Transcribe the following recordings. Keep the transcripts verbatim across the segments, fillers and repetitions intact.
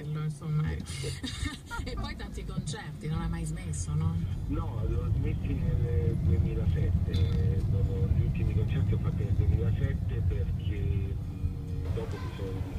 bello, insomma. E poi tanti concerti, non ha mai smesso, no? No, lo smetti nel duemilasette, dopo gli ultimi concerti ho fatto nel duemilasette perché mh, dopo mi sono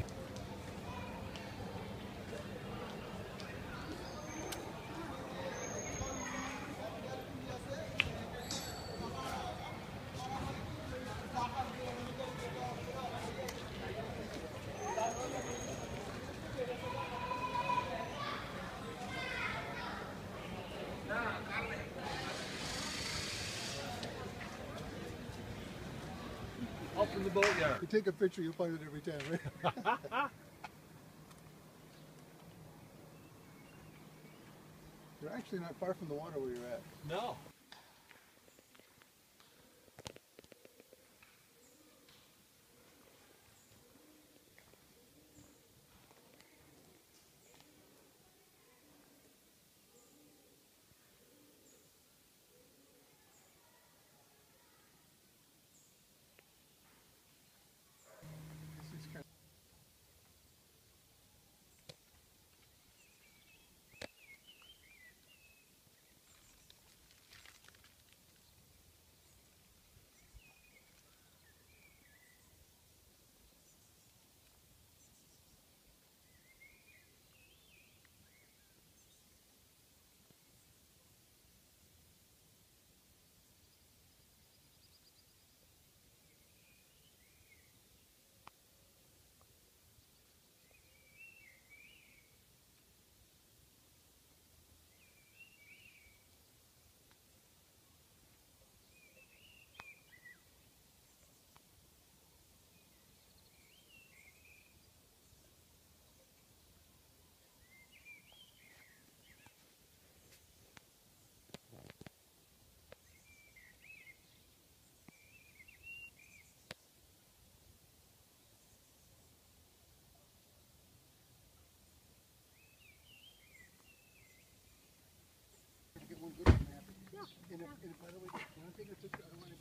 Open the boatyard. You take a picture, you'll find it every time, right? You're actually not far from the water where you're at. No. This is kind of get one good one. Yeah. And, if, and if, by the way, when I'm taking a picture, I don't want to